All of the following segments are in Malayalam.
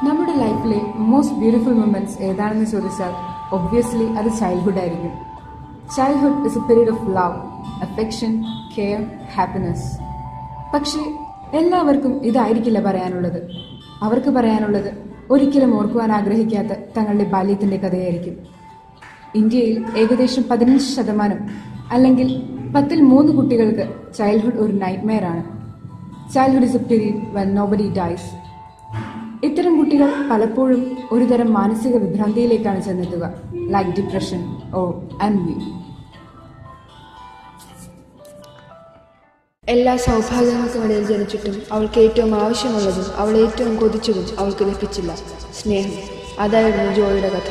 നമ്മുടെ ലൈഫിലെ മോസ്റ്റ് ബ്യൂട്ടിഫുൾ മൊമെന്റ്സ് ഏതാണെന്ന് ചോദിച്ചാൽ ഒബ്വിയസ്ലി അത് ചൈൽഡ്ഹുഡ് ആയിരിക്കും. Childhood is a period of love, affection, care, happiness. പക്ഷേ എല്ലാവർക്കും ഇതായിരിക്കില്ല പറയാനുള്ളത്. അവർക്ക് പറയാനുള്ളത് ഒരിക്കലും ഓർക്കുവാൻ ആഗ്രഹിക്കാത്ത തങ്ങളുടെ ബാല്യത്തിന്റെ കഥയായിരിക്കും. ഇന്ത്യയിൽ ഏകദേശം 15% അല്ലെങ്കിൽ 10 കുട്ടികൾക്ക് ചൈൽഡ്ഹുഡ് ഒരു നൈറ്റ്മെയർ ആണ്. Childhood is a period when nobody dies. ഇത്തരം കുട്ടികൾ പലപ്പോഴും ഒരുതരം മാനസിക വിഭ്രാന്തിയിലേക്കാണ് ചെന്നെത്തുക, ലൈക്ക് ഡിപ്രഷൻ ഓർ എൻവി. എല്ലാ സൗഭാഗ്യങ്ങൾക്കുമിടയിൽ ജനിച്ചിട്ടും അവൾക്ക് ഏറ്റവും ആവശ്യമുള്ളതും അവൾ ഏറ്റവും കൊതിച്ചതും അവൾക്ക് ലഭിച്ചില്ല, സ്നേഹം. അതായിരുന്നു ജോയുടെ കഥ.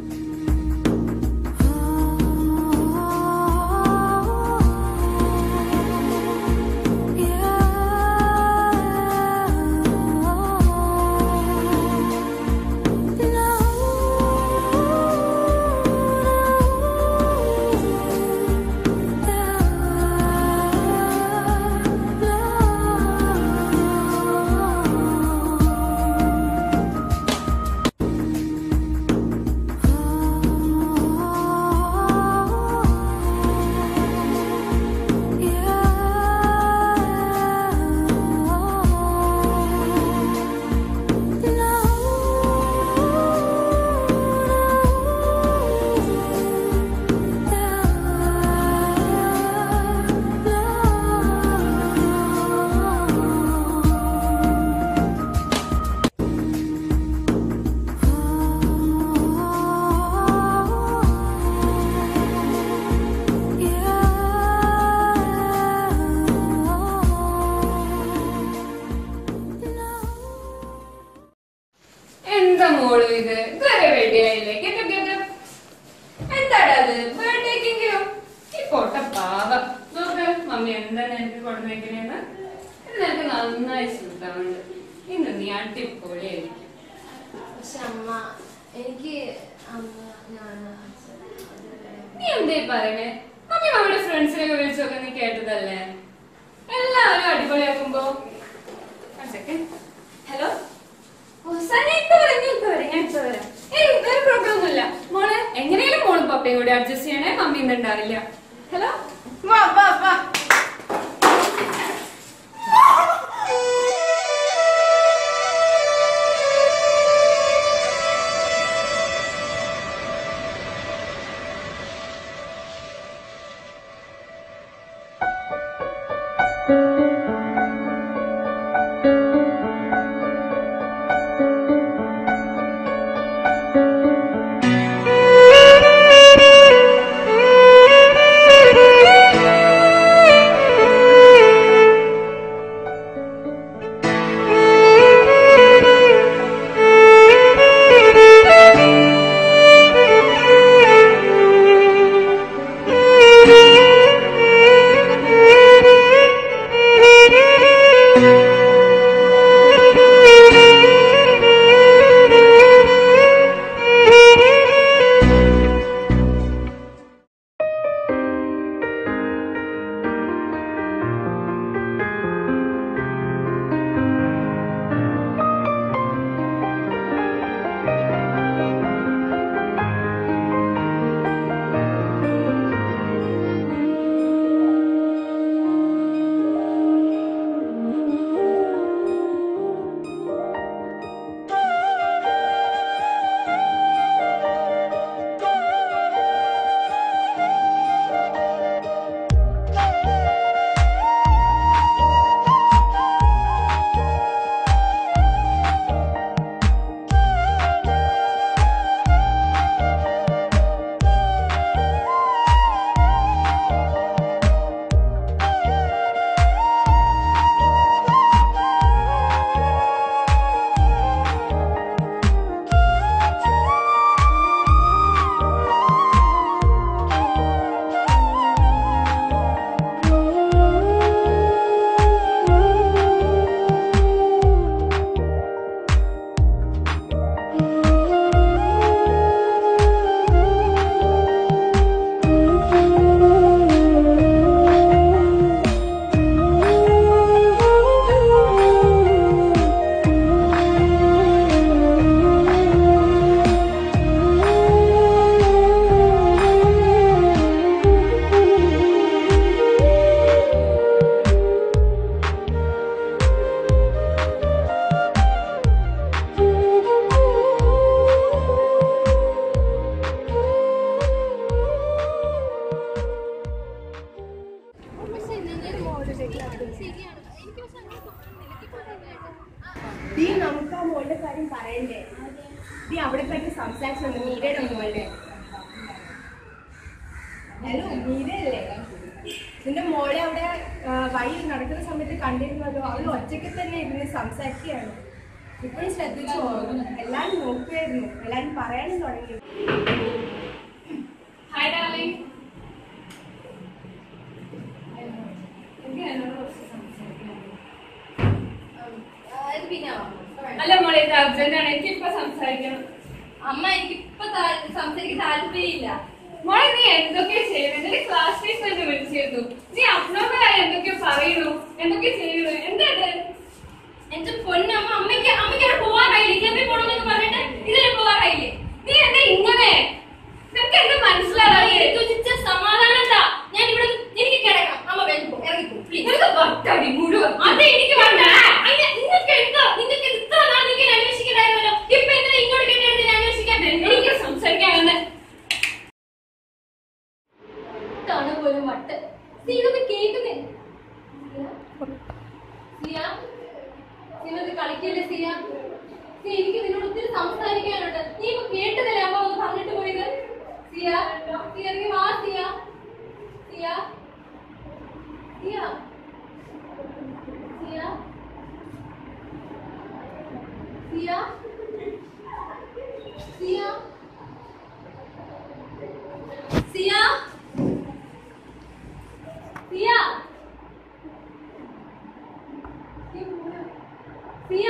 നീ എന്തേ പറയണേ? മമ്മി മമ്മിയുടെ ഫ്രണ്ട്സിനൊക്കെ വിളിച്ചൊക്കെ നീ കേട്ടതല്ലേ? എല്ലാവരും അടിപൊളിയാക്കുമ്പോ ഹലോ വേറെ പ്രോബ്ലം ഒന്നുമില്ല മോളെ. എങ്ങനെയാലും മോളും പപ്പയും കൂടി അഡ്ജസ്റ്റ് ചെയ്യണേ, മമ്മി ഒന്നും ഉണ്ടാവില്ല. ഹലോ വാ വാ വാ. നമുക്ക് ആ മോളുടെ കാര്യം പറയണ്ടേ? അവിടെ പറ്റി സംസാരിച്ചു മീരയുടെ മോളുടെ. ഹലോ, മീരയല്ലേ? നിന്റെ മോളെ അവിടെ വഴി നടക്കുന്ന സമയത്ത് കണ്ടിരുന്നതോ? അവൾ ഒറ്റയ്ക്ക് തന്നെ ഇരുന്ന് സംസാരിക്കുകയാണ്. ഇപ്പോഴും ശ്രദ്ധിച്ചോ? എല്ലാരും നോക്കുമായിരുന്നു, എല്ലാരും പറയാനും തുടങ്ങി. Hi darling. അല്ല മോളെ, ഇത് അർജന്റാണ്, എനിക്കിപ്പോ സംസാരിക്കണം. അമ്മ, എനിക്കിപ്പോ സംസാരിക്കാൻ താല്പര്യമില്ല. മോളെ, നീ എന്തൊക്കെയാ ചെയ്യുന്നത്? എന്റെ ക്ലാസ് ടീച്ചർ എന്നെ വിളിച്ചിരുന്നു. നീ അപ്ലോഡായി എന്തൊക്കെയോ പറയുന്നു, എന്തൊക്കെയോ ചെയ്യുന്നു. എന്താ എന്റെ പൊന്നമ്മ, അമ്മയ്ക്ക് അവിടെ പോവാറായില്ലേ? ക്ലബിൽ പോകണമെന്ന് പറഞ്ഞിട്ട് ഇതിനെ പോവാറായില്ലേ? നീ എന്താ ഇങ്ങനെ? നിനക്ക് എന്താ മനസ്സിലായി? സമാധാനത്താ ഞാൻ ഇവിടെ. എനിക്ക് കിടക്കണം. അമ്മ ഇറങ്ങിപ്പോ, ഭക്തി മുഴുവൻ അത് എനിക്ക് വേണ്ട. നിങ്ങൾക്ക് ഇത്ര നാൾ നിങ്ങൾ അന്വേഷിക്കണ്ടായിരുന്നല്ലോ. ഇപ്പൊ എന്തിനാ ഇങ്ങോട്ട് കേട്ടെടുത്ത് അന്വേഷിക്കാൻ? എനിക്ക് സംസാരിക്കാൻ പോലും മട്ട് ഇതൊന്ന് കേൾക്കുന്നേ. സിയ, കളിക്കല്ലേ സിയ? എനിക്ക് നിന്നോട് ഒത്തിരി സംസാരിക്കാനുണ്ട്. നീ ഇപ്പൊ കേട്ടതല്ലേ അമ്മ ഒന്ന് പറഞ്ഞിട്ട് പോയത്? സിയ, ഇറങ്ങി വാ സിയ. സിയ, സിയ, സിയ, സിയ, സിയ, സിയ, സിയ, സിയ,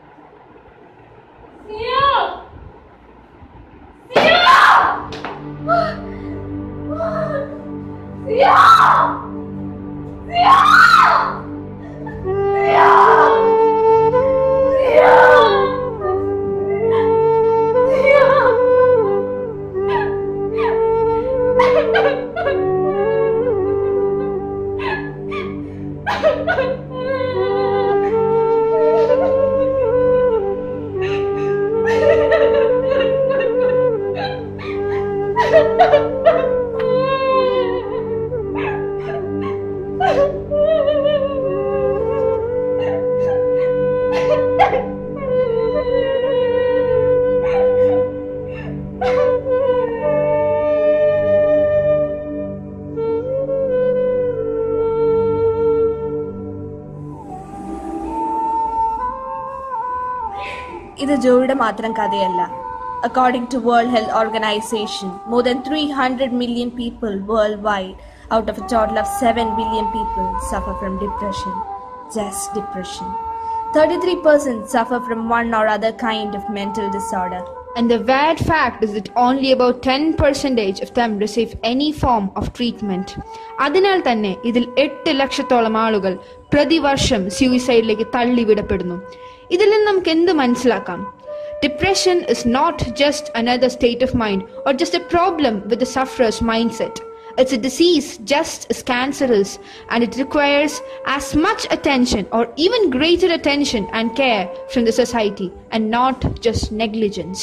ഇത് ജോയുടെ മാത്രം കഥയല്ല. According to World Health Organization, more than 300 million people worldwide, out of a total of 7 billion people, suffer from depression. Just depression. 33% suffer from one or other kind of mental disorder. And the bad fact is that only about 10% of them receive any form of treatment. അതിനാൽ തന്നെ ഇതിൽ 8 ലക്ഷത്തോളം ആളുകൾ പ്രതിവർഷം സ്യൂയിസൈഡിലേക്ക് തള്ളിവിടപ്പെടുന്നു. ഇതിൽ നിന്ന് നമുക്ക് എന്ത് മനസ്സിലാക്കാം? Depression is not just another state of mind or just a problem with the sufferer's mindset. It's a disease just as cancerous, and it requires as much attention or even greater attention and care from the society, and not just negligence.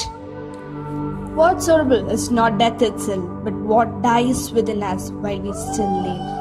What's horrible is not death itself, but what dies within us while we still live.